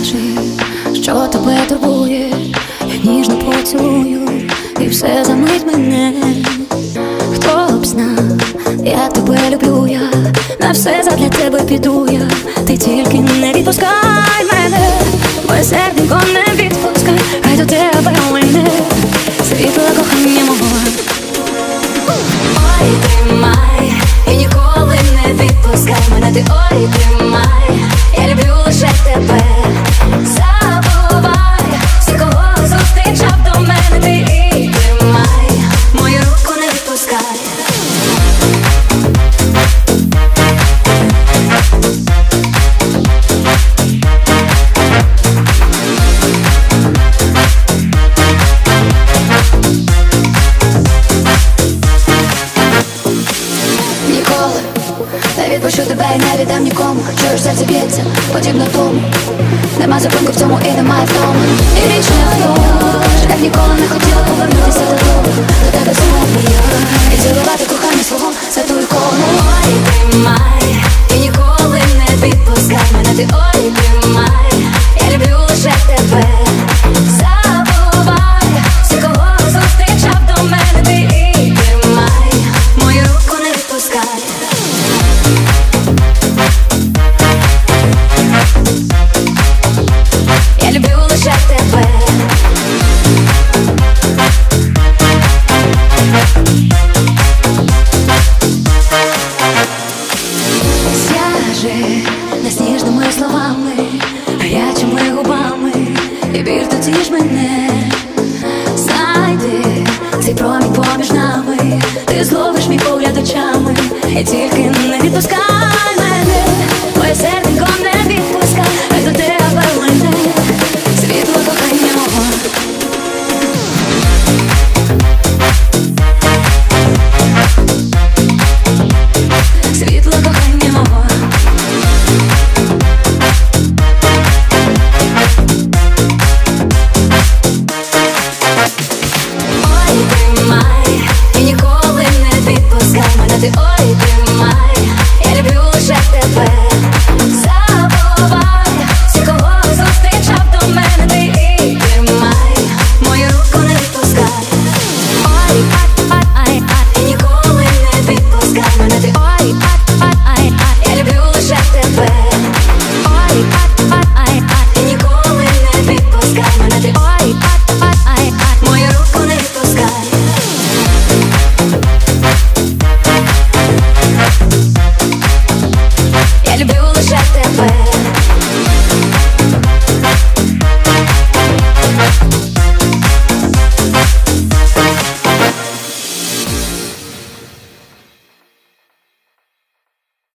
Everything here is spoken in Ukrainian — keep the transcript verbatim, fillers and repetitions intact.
Скажи, що тебе турбує, я ніжно поцілую, і все замить мене. Хто б знав, як тебе люблю я, на все задля тебе піду я. Ти тільки не відпускай мене, моє серденько не відпускай, хай до тебе лине світло кохання мого. Ой, тримай, і ніколи не відпускай мене, ти ой, тримай, я люблю лише тебе. Забувай всі, кого зустрічав до мене, ти і тримай, мою руку не відпускай. Не відпущу тебе і не віддам нікому. Чуєш, серце б'ється, подібно тому. Нема зупинку в цьому і немає втому. І річ не в тому, що як ніколи не хотіла повернутися додому. До тебе знову я, і цілувати кохання свого святу ікону. Ой, тримай, і ніколи не відпускай мене, ти ой, тримай, я люблю лише тебе. Забувай всі, кого зустрічав до мене, ти і тримай, мою руку не відпускай. Я люблю лише тебе. Скажи несніжними словами, гарячими губами, і біль тоді ж мене. Знайди цей промінь поміж нами, ти зловиш мій погляд очами, і тільки не відпускай мене, моє серденько не відпускай, хай до тебе лине світло кохання мого. Світло кохання мого. Ой, тримай, і ніколи не відпускай мене, ти ой, тримай, я люблю лише тебе. Забувай всі, кого зустрічав до мене, ти і тримай, мою руку не відпускай. Ой, ай, ай, ай, і ніколи не відпускай мене, ти ой, ай, ай, ай, я люблю лише тебе. Ой, ай, ай, ай, і ніколи не відпускай мене, ти ой, ай, ай, ай, мою руку не відпускай. Я люблю лише тебе.